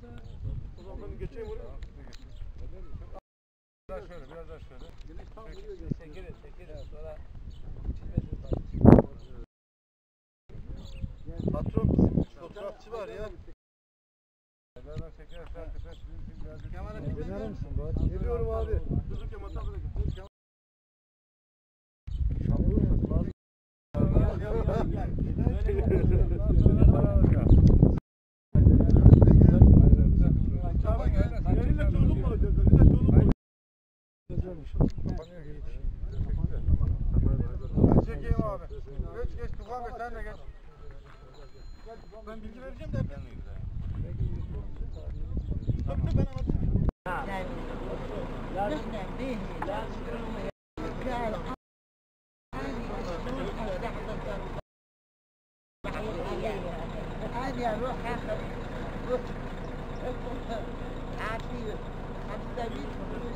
O zaman ben geçeyim oraya. Biraz şöyle, biraz daha şöyle. Çekilir. Sonra patron bizim fotoğrafçı var ya. Ben çekersen tepes bizim geldi. Kemal'e misin? Geliyorum abi. Dur Kemal tabii de. Çekeyim abi. Geç Tufan Bey sen de geç. Ben bilgi vereceğim de hep yanına gidelim. Tabii ben anlatayım. عادي اروح اخذ عادي هتستفيد فلوس